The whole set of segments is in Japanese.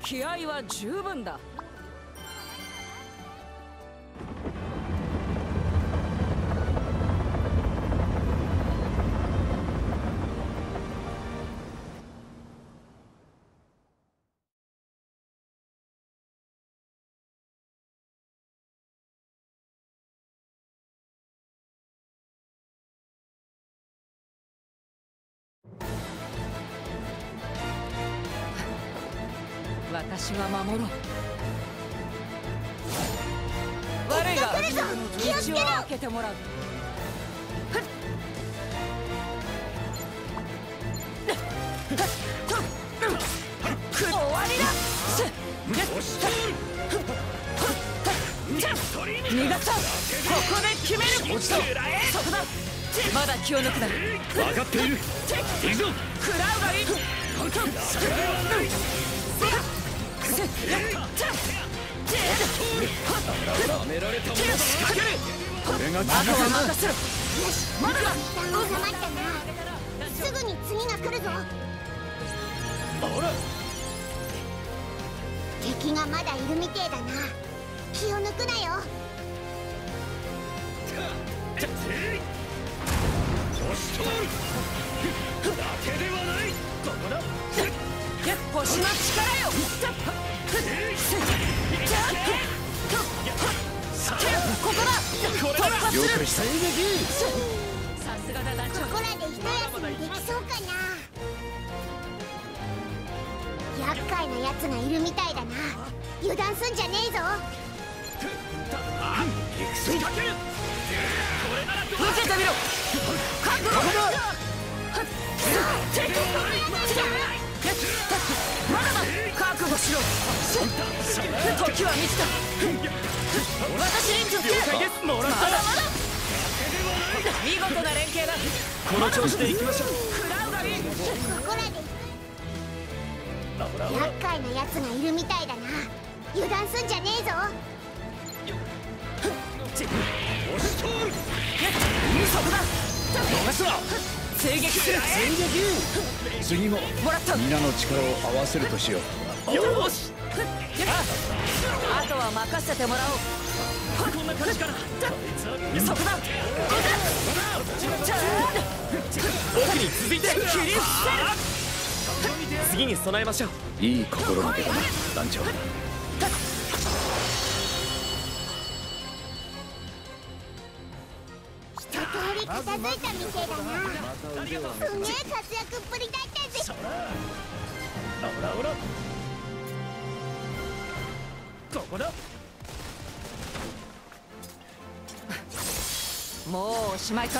気合は十分だ。私が守ろう。悪いが道を開けてもらう。終わりだ。逃がさん。ここで決める。そこだ。まだ気を抜くな。 分かっている。行くぞ。 食らうがいい。 はめられたものだ。仕掛ける。これがあとは任せろ。 よし、まだだ。一旦収まったな。すぐに次が来るぞ。 ほら、 敵がまだいるみてえだな。気を抜くなよ。 押し通る。だけではない。ここだ。 星の力よ。ここだ。突破する。 了解した。 さすがだ団長。 ここらで一休みできそうかな。厄介なやつがいるみたいだな。油断すんじゃねえぞ。 仕掛ける。 受けてみろ。覚悟だ。まだだ。覚悟しろ。時は満ちた。私に続け。 了解です。もらった。 まだまだ。見事な連携だ。 この調子で行きましょう。 食らうがいい。 ここらで厄介なやつがいるみたいだな。油断すんじゃねえぞ。 押し通る。 そこだ。 逃すな。 追撃する。 次ももらった。 皆の力を合わせるとしよう。よし。 あとは任せてもらおう。 こんな感じかな。 そこだ。 奥に続いて切り伏せる。 次に備えましょう。いい心がけだな、団長。 一通り片付いたみてえだな。すげえ活躍っぷりだったぜ。 ほらほら。ここだ。 もうおしまいか。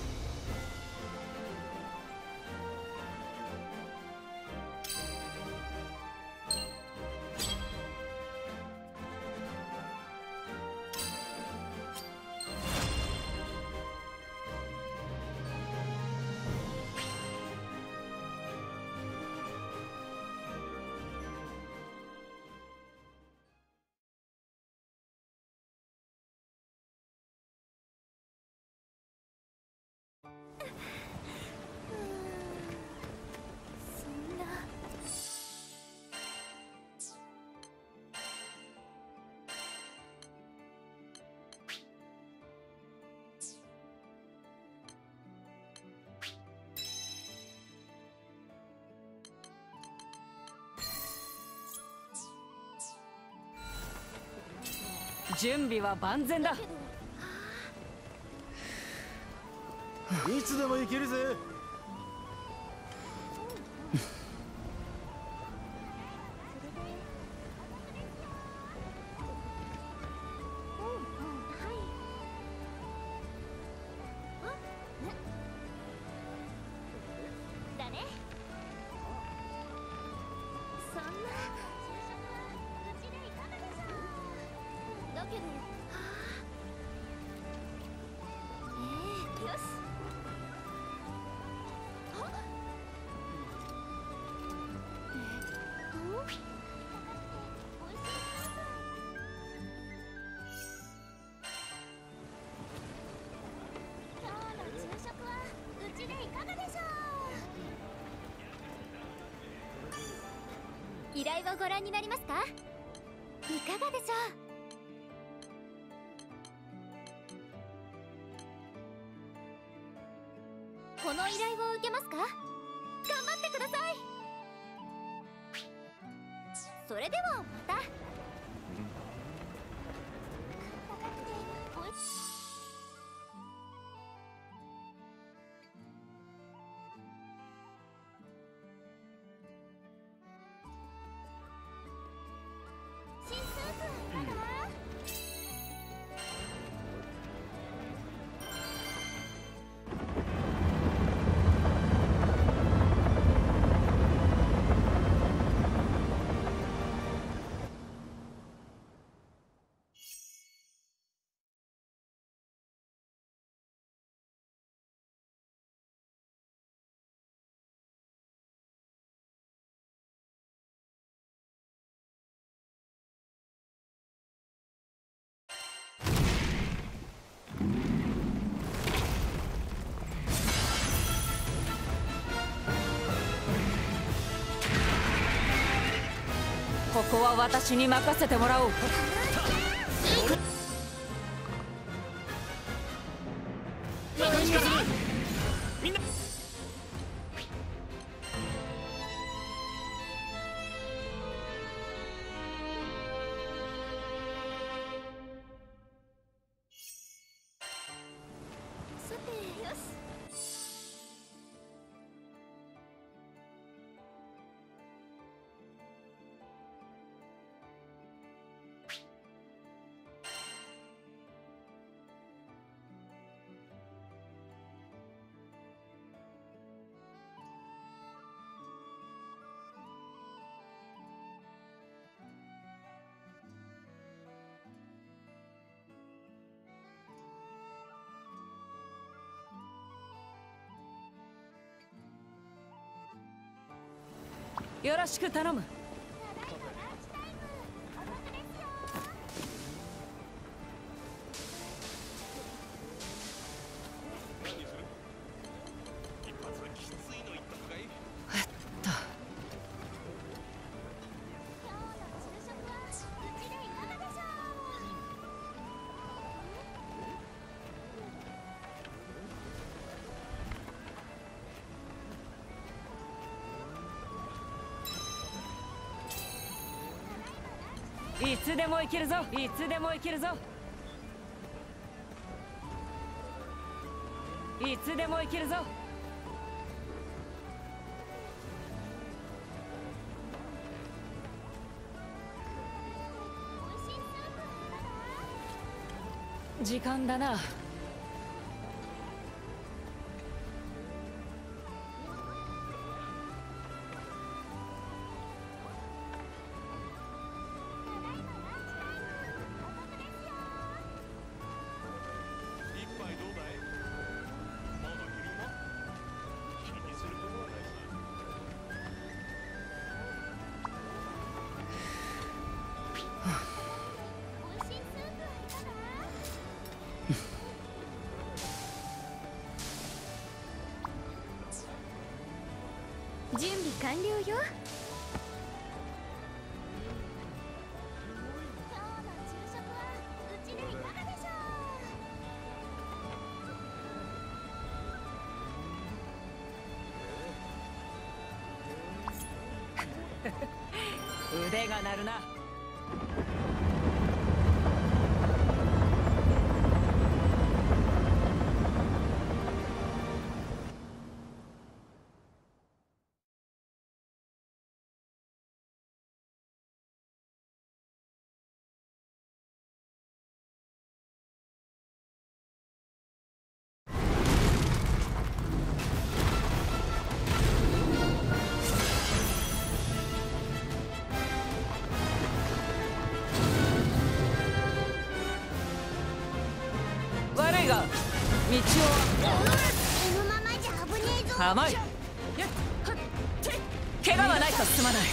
準備は万全だ。 いつでも行けるぜ。 だね。そんな。だけど。よし。 頼をご覧になりますか？いかがでしょう？この依頼を受けますか？頑張ってください。それではまた。新スープはいかが？ ここは私に任せてもらおう。 みんなさて、よし。 よろしく頼む。いつでも行けるぞ。いつでも行けるぞ。いつでも行けるぞ。時間だな。 準備完了よ。今日の昼食はうちでいかがでしょう。腕が鳴るな。悪いが道を。 このままじゃ危ねえぞ。 甘い。怪我はないとすまない。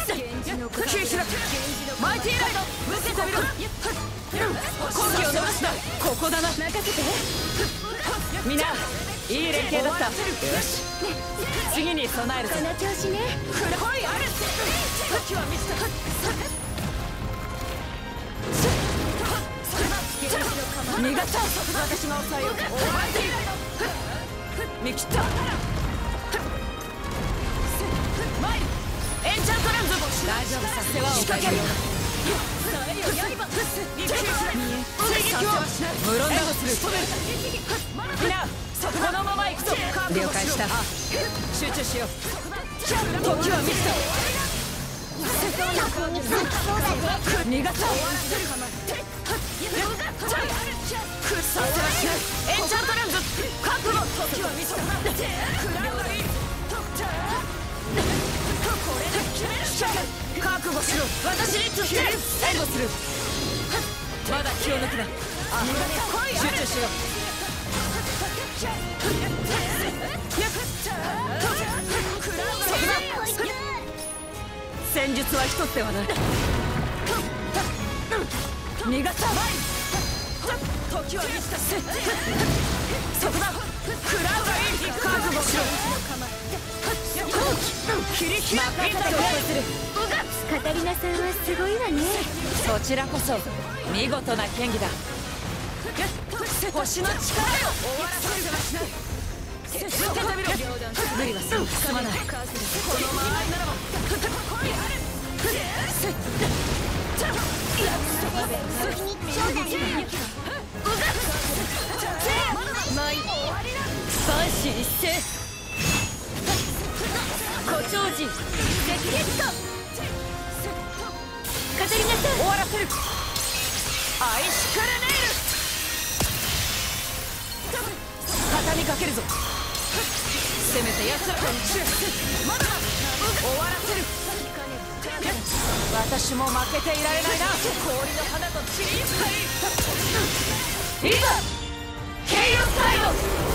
マイティーライド受けてみろ。好機を逃すな。 ここだな。任せて。みんないい連携だった。よし、次に備えるぞ。 この調子ね。 来い、ある。時は満ちた。逃がした。私が抑えよう。見切った。エンチャントレンズ。大丈夫さ。世話をかけるよ。無論だとする。みんなこのまま行くぞ。了解した。集中しよう。時は満ちた。逃がした。エンチャントレンズ覚悟。時は満ちた。覚悟しろ。私につける。援護する。まだ気を抜くな。集中しよう。戦術は一つではない。逃がした。時は満ちた。そこだ。食らうがいい。覚悟しろ。切り開く。 カタリナさんはすごいわね。 そちらこそ見事な剣技だ。星の力よ。終わらせるはしない。無理はすまない。この間合いならば三子一斉。胡蝶人絶月とカタリナさん終わらせる。アイシカルネイル。畳みかけるぞ。せめて奴らまだ終わらせる。私も負けていられないな。氷の花と散りゆくがいい。いざケイオスサイド。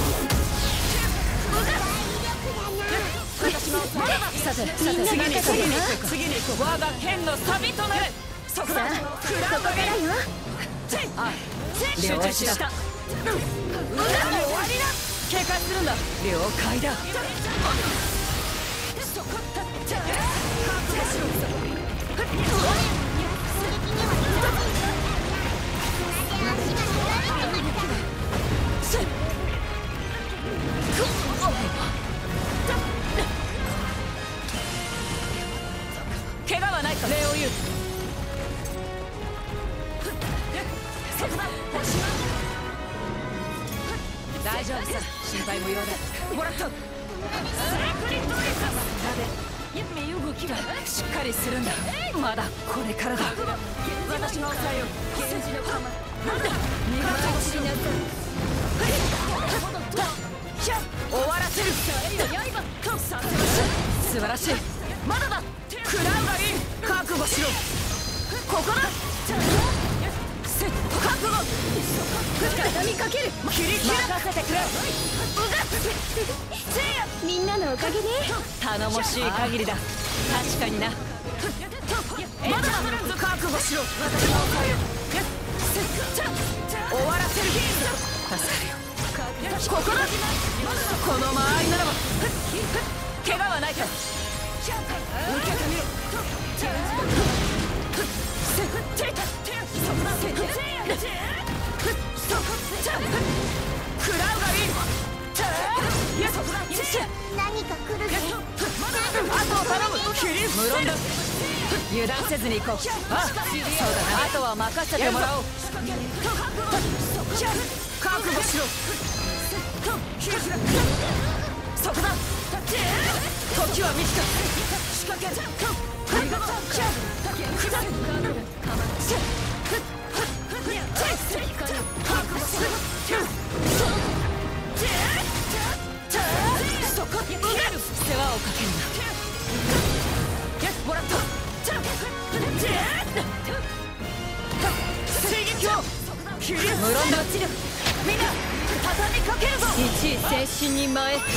さて次に行こう。我が剣のサビとなる。そこだ。ここからよ。集中した。終わりだ。警戒するんだ。了解だ。怪我はないか。礼を言う。大丈夫さ。心配無用だ。もらった。身動きがしっかりするんだ。まだこれからだ。私が抑えよう。源氏の鎌。なんだ。逃がしなさい。終わらせる。素晴らしい。まだだ。食らうがいい。覚悟しろ。ここだ。覚悟。畳みかける。切り開かせてくれ。 みんなのおかげね。 頼もしい限りだ。確かにな。まだ覚悟しろ。私が抑えよう。終わらせる。助かるよ。ここだ。この間合いならば怪我はないか。受けてみろ。食らうがいい。 何か来るね。 あとを頼む。無論だ。油断せずに行こう。そうだな。あとは任せてもらおう。覚悟しろ。そこだ。時は満ちた。仕掛ける。世話をかけるな。もらった。水撃を無論だ。みんな畳みかけるぞ。一位精神に前。胡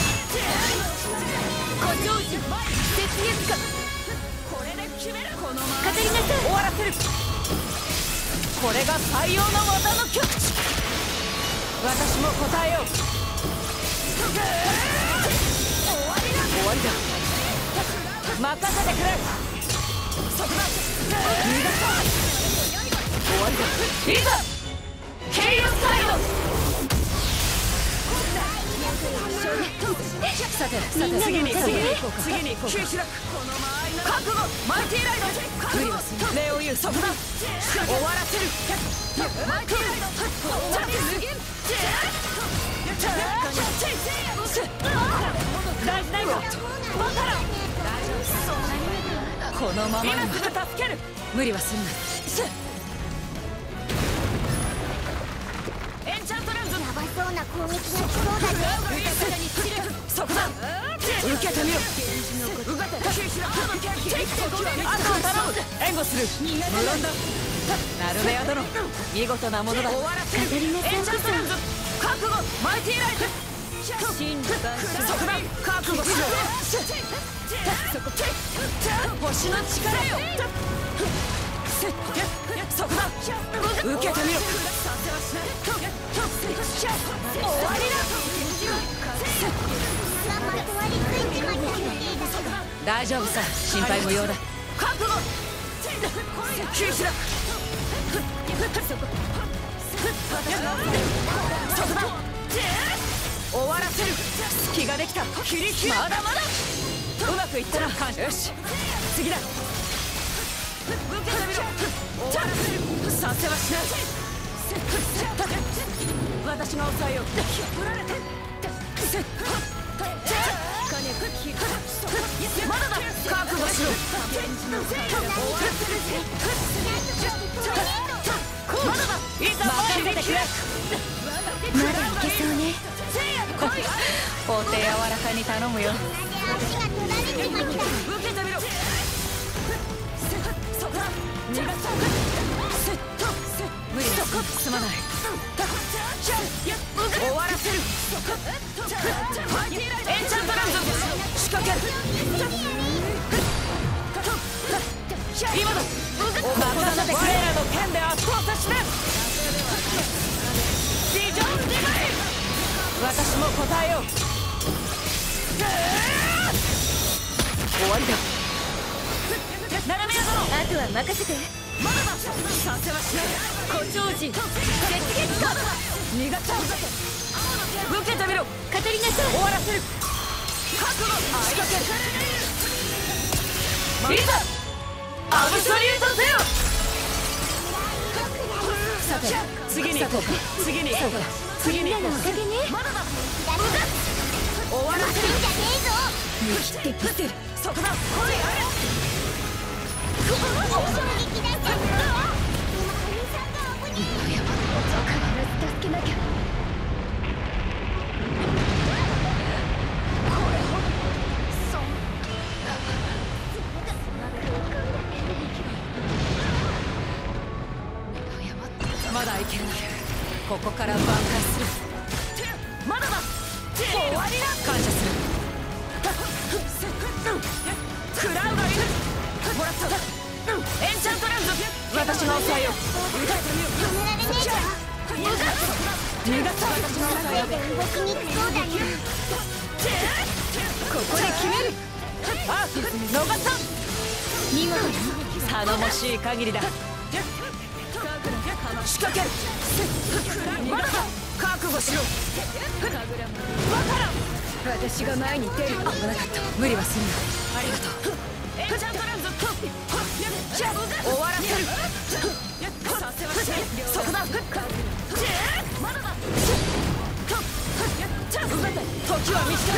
蝶人絶月か。これで決める。このままカタリナさん終わらせる。 これが採用の技の極致。私も答えよう。終わりだ。任せてくれ。そこだ。逃がさ。終わりだ。いざケイオスサイド。さて次に行こう。急開く。覚悟マイティーライド。無理はする。レオユーそこだ。終わらせる。マイティーライド。無限大事ないか。バカラこのまま今すぐ助ける。無理はすんな。エンチャントレンズ。 やばそうな攻撃が来そうだね。 そこだ。受けてみろ。あとは頼む。援護する。無論だ。ナルメア殿、見事なものだ。終わらせる。エンチャントレンズ。覚悟マイティーライト。そこだ。覚悟しろ。星の力よ。そこだ。受けてみろ。終わりだ。大丈夫さ、心配無用だ。覚悟急しろ。そこだ。終わらせる。隙ができた。切り開く。まだまだうまくいったな。感謝。よし次だ。受けてみろ。終わらせる。させはしない。私が抑えよう。まだだ。覚悟しろ。まだだ。いざ任せてくれ。 まだいけそうね。 お手柔らかに頼むよ。 足が取られてました。 受けてみろ。そこだ。逃がそう。無理だ。すまない。終わらせる。エンチャントランズ仕掛ける。今だ。任せてくれ。我らの剣で圧倒させて。ビジョンディバイン。私も答えよう。終わりだ。ナルメア殿、 あとは任せて。 まだだ。させはしない。古超人絶撃か。逃がさん。受けてみろ。 カタリナさん、 終わらせる。覚悟仕掛ける。いざアブソリュートせよ。さて次に行こうか。次に行こうか。次に行こうか。まだだ。終わらせる。 じゃねえぞ。 見切ってぶせる。そこだ。来いあれ。 衝撃だった。今兄さんが危ねえ。必ず助けなきゃ。まだいける。ここから挽回する。まだだ。終わりだ。感謝する。クラウがいる。もらった。エンチャントレンズ私が抑えよう。止められねえぞ。 逃がさ。 私のせいで動きにくそうだね。 ここで決める。あ、逃さん。 見事だ。 頼もしい限りだ。仕掛ける。まだだ。覚悟しろ。バカラ。私が前に出る。危なかった。無理はすんな。ありがとう。エンチャントレンズ終わらせる。させはしない。そこだ。まだだ。時は短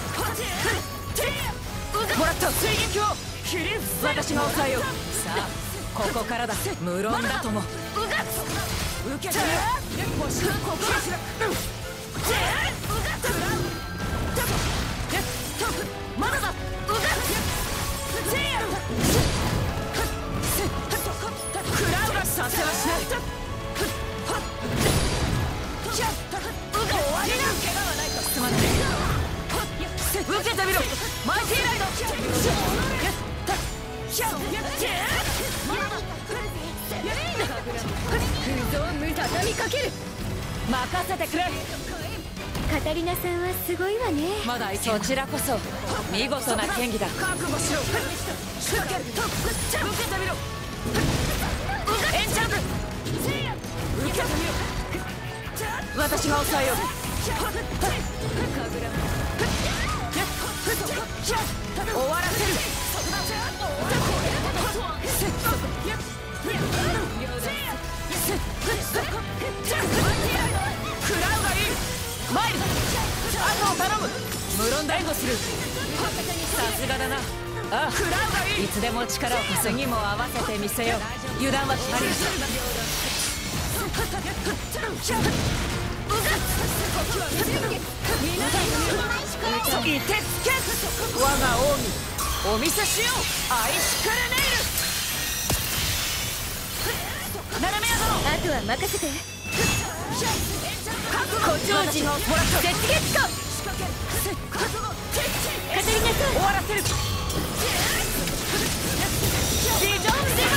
い。もらった追撃を切り私が抑えよう。さあここからだ。無論だとも。受けてみろ。ここまだだ。クラウがさせはしない。終わりだ。怪我はないか。すまない。受けてみろ。マイティーライド。まだだ。 かける。任せてくれ。 カタリナさんはすごいわね。 まだそちらこそ見事な剣技だ。覚悟しろ。仕掛ける。受けてみろ。エンチャント。受けてみろ。私が抑えよう。終わらせる。食らうがいい。マイル、後を頼む。無論援護する。さすがだな。ああ、食らうがいい。いつでも力を貸す。次も合わせてみせよう。油断はありがとう。いてつけ。我が王にお見せしよう。アイシクルネイル。斜めや殿。 あとは任せて。 古超人の絶撃か。カタリナさん終わらせる。ビジョンデバイ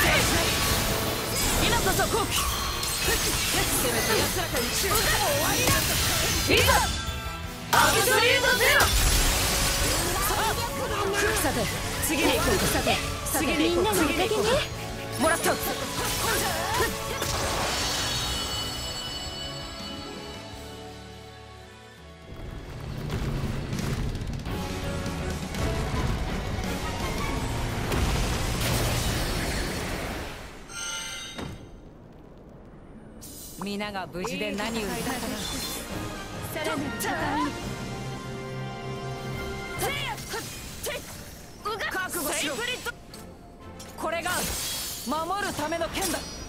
ス。今こそ後期。せめて安らかに終わりだ。いざアブソリュートゼロ。さて次に行こう。さて次に行こう。次に行こう。もらった。皆が無事で何よりだったな。さらなる覚悟しろ。これが守るための剣だ。